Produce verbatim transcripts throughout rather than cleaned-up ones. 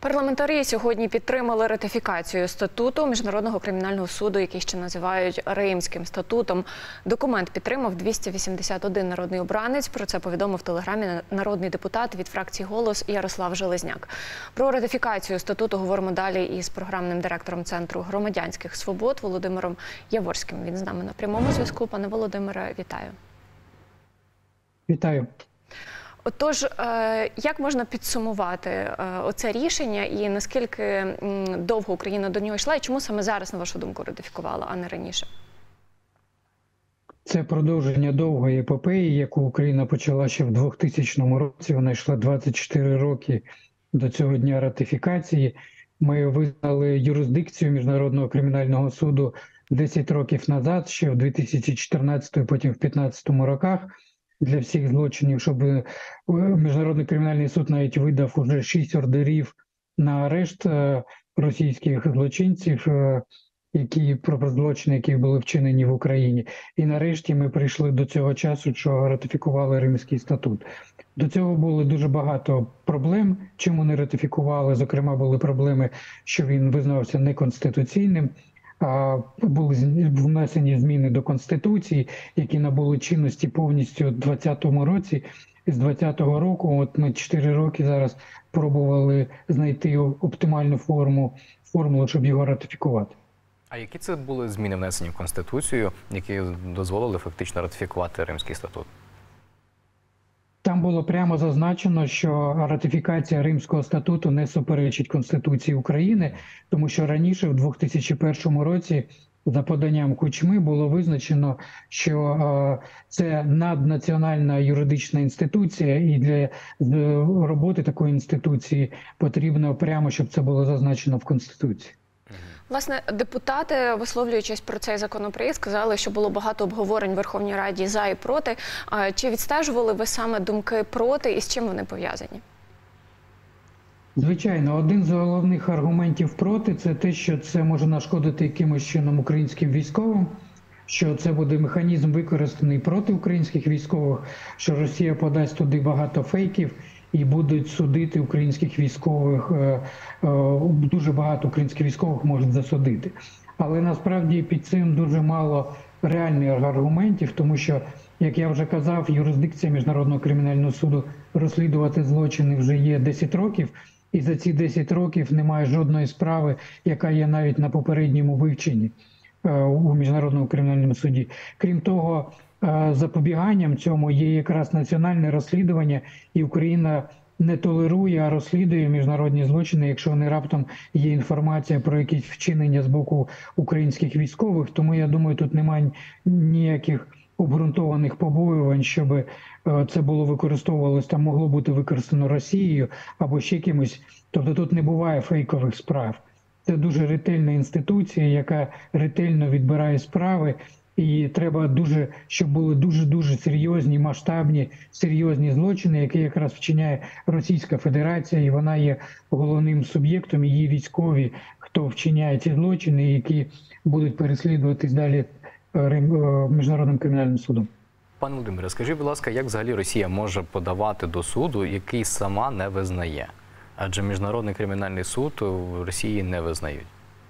Парламентарі сьогодні підтримали ратифікацію статуту Міжнародного кримінального суду, який ще називають Римським статутом. Документ підтримав двісті вісімдесят один народний обранець. Про це повідомив в телеграмі народний депутат від фракції «Голос» Ярослав Железняк. Про ратифікацію статуту говоримо далі із програмним директором Центру громадянських свобод Володимиром Яворським. Він з нами на прямому зв'язку. Пане Володимире, вітаю. Вітаю. Отож, як можна підсумувати оце рішення і наскільки довго Україна до нього йшла, і чому саме зараз, на вашу думку, ратифікувала, а не раніше? Це продовження довгої епопеї, яку Україна почала ще в двохтисячному році. Вона йшла двадцять чотири роки до цього дня ратифікації. Ми визнали юрисдикцію Міжнародного кримінального суду десять років назад, ще в дві тисячі чотирнадцятому, потім в дві тисячі п'ятнадцятому роках. Для всіх злочинів, щоб Міжнародний кримінальний суд навіть видав уже шість ордерів на арешт російських злочинців, які про злочини, які були вчинені в Україні. І нарешті ми прийшли до цього часу, що ратифікували Римський статут. До цього було дуже багато проблем, чому не ратифікували. Зокрема, були проблеми, що він визнавався неконституційним. Були внесені зміни до Конституції, які набули чинності повністю у двадцятому році. З двадцятого року, от ми чотири роки зараз пробували знайти оптимальну форму, формулу, щоб його ратифікувати. А які це були зміни внесені в Конституцію, які дозволили фактично ратифікувати Римський статут? Там було прямо зазначено, що ратифікація Римського статуту не суперечить Конституції України, тому що раніше, в дві тисячі першому році, за поданням Кучми, було визначено, що це наднаціональна юридична інституція, і для роботи такої інституції потрібно прямо, щоб це було зазначено в Конституції. Власне, депутати, висловлюючись про цей законопроєкт, сказали, що було багато обговорень в Верховній Раді за і проти. Чи відстежували ви саме думки проти і з чим вони пов'язані? Звичайно, один з головних аргументів проти – це те, що це може нашкодити якимось чином українським військовим, що це буде механізм використаний проти українських військових, що Росія подасть туди багато фейків, і будуть судити українських військових, дуже багато українських військових можуть засудити. Але насправді під цим дуже мало реальних аргументів, тому що, як я вже казав, юрисдикція Міжнародного кримінального суду розслідувати злочини вже є десять років, і за ці десять років немає жодної справи, яка є навіть на попередньому вивченні у Міжнародному кримінальному суді. Крім того, запобіганням цьому є якраз національне розслідування, і Україна не толерує, а розслідує міжнародні злочини, якщо вони раптом є інформація про якісь вчинення з боку українських військових. Тому, я думаю, тут немає ніяких обґрунтованих побоювань, щоб це було використовувалось, там могло бути використано Росією або ще кимось. Тобто тут не буває фейкових справ. Це дуже ретельна інституція, яка ретельно відбирає справи. І треба дуже, щоб були дуже-дуже серйозні, масштабні, серйозні злочини, які якраз вчиняє Російська Федерація, і вона є головним суб'єктом, її військові, хто вчиняє ці злочини, які будуть переслідуватись далі Міжнародним кримінальним судом. Пане Володимире, скажіть, будь ласка, як взагалі Росія може подавати до суду, який сама не визнає? Адже Міжнародний кримінальний суд в Росії не визнають.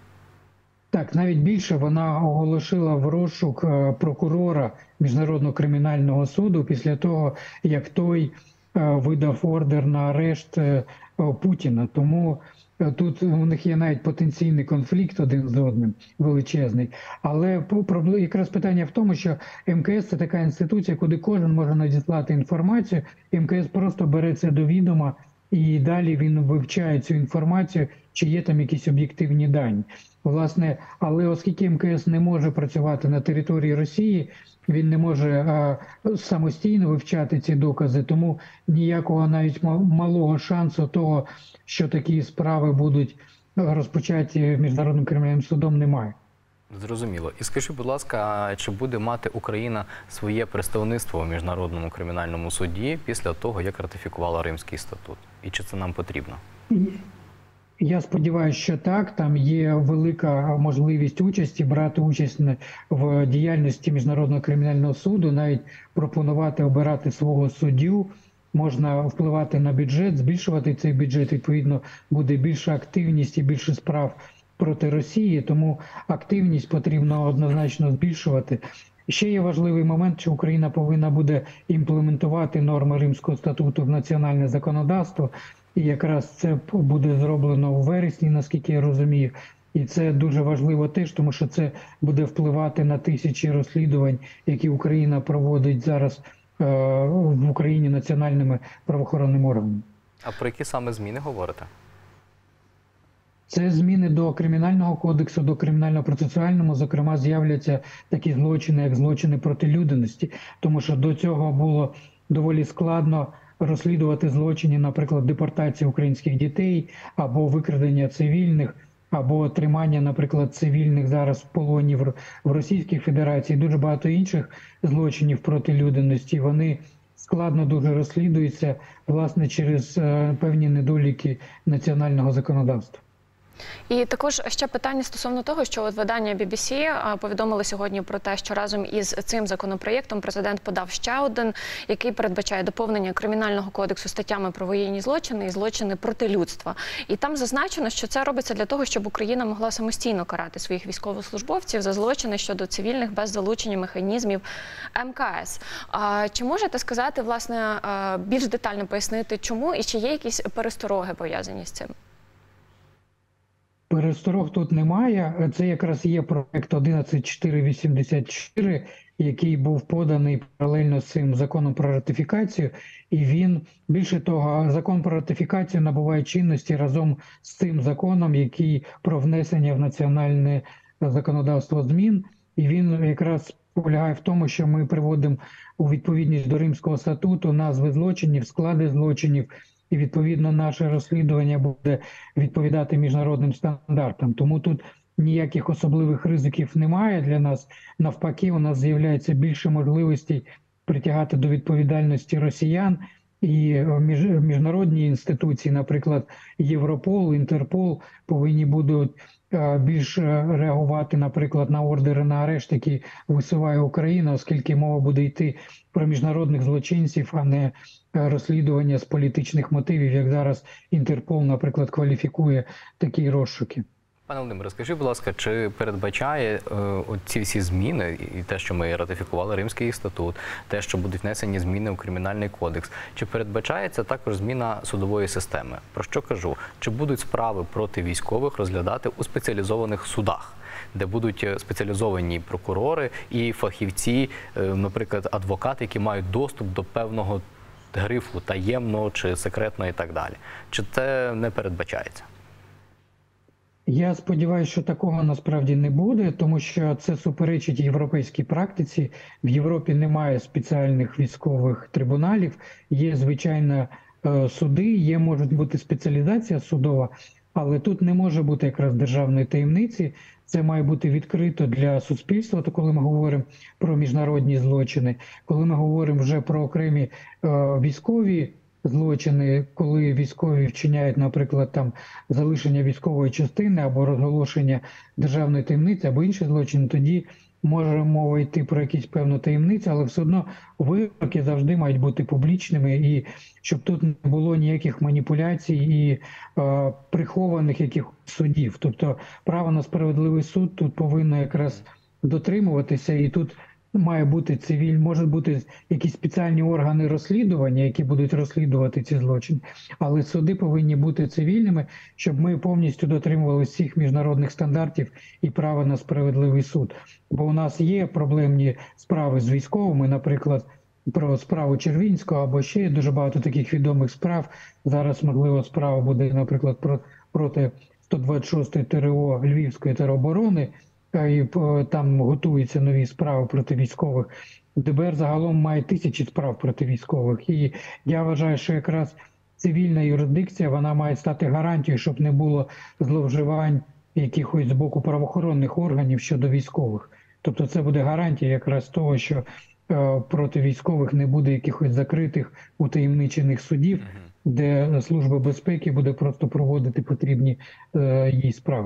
Так, навіть більше, вона оголосила в розшук прокурора Міжнародного кримінального суду після того, як той видав ордер на арешт Путіна. Тому тут у них є навіть потенційний конфлікт один з одним, величезний. Але якраз питання в тому, що ем ка ес – це така інституція, куди кожен може надіслати інформацію. ем ка ес просто бере це до відома, і далі він вивчає цю інформацію, чи є там якісь об'єктивні дані. Власне, але оскільки ем ка ес не може працювати на території Росії, він не може а, самостійно вивчати ці докази, тому ніякого навіть малого шансу того, що такі справи будуть розпочаті Міжнародним кримінальним судом, немає. Зрозуміло. І скажіть, будь ласка, чи буде мати Україна своє представництво у Міжнародному кримінальному суді після того, як ратифікувала Римський статут? І чи це нам потрібно? Я сподіваюся, що так. Там є велика можливість участі, брати участь в діяльності Міжнародного кримінального суду, навіть пропонувати обирати свого суддю. можна впливати на бюджет, збільшувати цей бюджет, відповідно, буде більша активність і більше справ проти Росії, тому активність потрібно однозначно збільшувати. Ще є важливий момент, що Україна повинна буде імплементувати норми Римського статуту в національне законодавство, і якраз це буде зроблено у вересні, наскільки я розумію. І це дуже важливо теж, тому що це буде впливати на тисячі розслідувань, які Україна проводить зараз е, в Україні національними правоохоронними органами. А про які саме зміни говорите? Це зміни до Кримінального кодексу, до Кримінально-процесуального, зокрема, з'являться такі злочини, як злочини проти людяності, тому що до цього було доволі складно розслідувати злочини, наприклад, депортації українських дітей, або викрадення цивільних, або тримання, наприклад, цивільних зараз в полоні в Російській Федерації, дуже багато інших злочинів проти людяності. Вони складно дуже розслідуються, власне, через певні недоліки національного законодавства. І також ще питання стосовно того, що от видання бі бі сі повідомили сьогодні про те, що разом із цим законопроєктом президент подав ще один, який передбачає доповнення Кримінального кодексу статтями про воєнні злочини і злочини проти людства. І там зазначено, що це робиться для того, щоб Україна могла самостійно карати своїх військовослужбовців за злочини щодо цивільних без залучення механізмів ем ка ес. А чи можете сказати, власне, більш детально пояснити, чому і чи є якісь перестороги пов'язані з цим? Пересторог тут немає. Це якраз є проект одинадцять чотири вісімдесят чотири, який був поданий паралельно з цим законом про ратифікацію. І він, більше того, закон про ратифікацію набуває чинності разом з цим законом, який про внесення в національне законодавство змін. І він якраз полягає в тому, що ми приводимо у відповідність до Римського статуту назви злочинів, склади злочинів, і, відповідно, наше розслідування буде відповідати міжнародним стандартам. Тому тут ніяких особливих ризиків немає для нас. Навпаки, у нас з'являється більше можливостей притягати до відповідальності росіян. І міжнародні інституції, наприклад, Європол, Інтерпол, повинні будуть більш реагувати, наприклад, на ордери на арешт, які висуває Україна, оскільки мова буде йти про міжнародних злочинців, а не розслідування з політичних мотивів, як зараз Інтерпол, наприклад, кваліфікує такі розшуки. Пане Володимире, скажіть, будь ласка, чи передбачає е, ці всі зміни, і те, що ми ратифікували Римський статут, те, що будуть внесені зміни у Кримінальний кодекс, чи передбачається також зміна судової системи? Про що кажу? Чи будуть справи проти військових розглядати у спеціалізованих судах, де будуть спеціалізовані прокурори і фахівці, е, наприклад, адвокати, які мають доступ до певного грифу таємного чи секретного і так далі? Чи це не передбачається? Я сподіваюся, що такого насправді не буде, тому що це суперечить європейській практиці. В Європі немає спеціальних військових трибуналів, є, звичайно, суди, є, може бути спеціалізація судова, але тут не може бути якраз державної таємниці. Це має бути відкрито для суспільства, то коли ми говоримо про міжнародні злочини, коли ми говоримо вже про окремі е, військові злочини, коли військові вчиняють, наприклад, там залишення військової частини або розголошення державної таємниці, або інші злочини, тоді може мова йти про якісь певну таємницю, але все одно вироки завжди мають бути публічними, і щоб тут не було ніяких маніпуляцій і е, прихованих якихось судів. Тобто право на справедливий суд тут повинно якраз дотримуватися, і тут має бути цивіль, можуть бути якісь спеціальні органи розслідування, які будуть розслідувати ці злочини, але суди повинні бути цивільними, щоб ми повністю дотримувалися всіх міжнародних стандартів і права на справедливий суд. Бо у нас є проблемні справи з військовими, наприклад, про справу Червінського, або ще є дуже багато таких відомих справ. Зараз, можливо, справа буде, наприклад, про, проти сто двадцять шостої те ер о Львівської тероборони, і там готуються нові справи проти військових. де бе ер загалом має тисячі справ проти військових. І я вважаю, що якраз цивільна юрисдикція, вона має стати гарантією, щоб не було зловживань якихось з боку правоохоронних органів щодо військових. Тобто це буде гарантія якраз того, що е, проти військових не буде якихось закритих, утаємничених судів, де Служба безпеки буде просто проводити потрібні е, їй справи.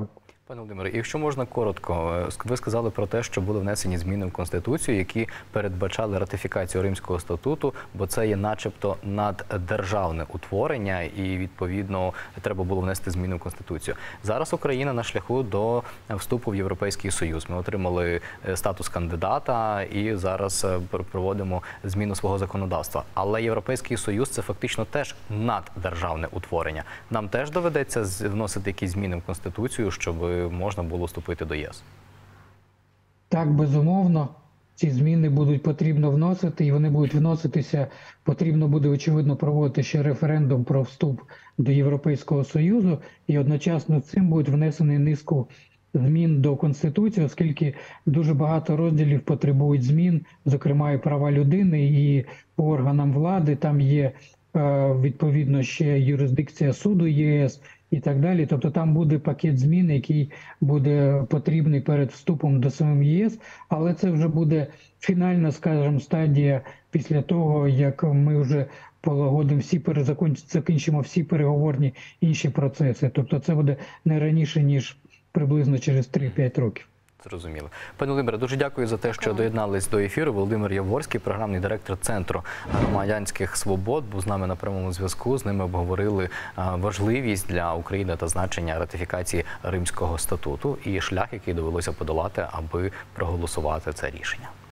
Пане Володимире, якщо можна коротко, ви сказали про те, що були внесені зміни в Конституцію, які передбачали ратифікацію Римського статуту, бо це є начебто наддержавне утворення і, відповідно, треба було внести зміни в Конституцію. Зараз Україна на шляху до вступу в Європейський Союз. Ми отримали статус кандидата і зараз проводимо зміну свого законодавства. Але Європейський Союз – це фактично теж наддержавне утворення. Нам теж доведеться вносити якісь зміни в Конституцію, щоб можна було вступити до ЄС? Так, безумовно, ці зміни будуть потрібно вносити, і вони будуть вноситися, потрібно буде, очевидно, проводити ще референдум про вступ до Європейського Союзу, і одночасно з цим будуть внесені низку змін до Конституції, оскільки дуже багато розділів потребують змін, зокрема і права людини, і по органам влади, там є відповідно ще юрисдикція суду ЄС, і так далі. Тобто там буде пакет змін, який буде потрібний перед вступом до самим ЄС, але це вже буде фінальна, скажімо, стадія після того, як ми вже полагодимо всі закінчимо всі переговорні інші процеси. Тобто це буде не раніше, ніж приблизно через три-п'ять років. Зрозуміло. Пане Володимире, дуже дякую за те, що доєднались до ефіру. Володимир Яворський, програмний директор Центру громадянських свобод, був з нами на прямому зв'язку. З ними обговорили важливість для України та значення ратифікації Римського статуту і шлях, який довелося подолати, аби проголосувати це рішення.